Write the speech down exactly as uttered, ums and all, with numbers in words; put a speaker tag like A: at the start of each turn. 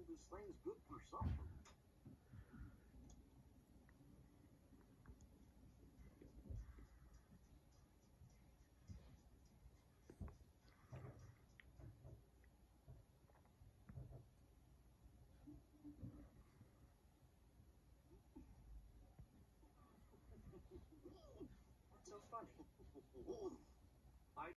A: this thing's good for something. What's so funny?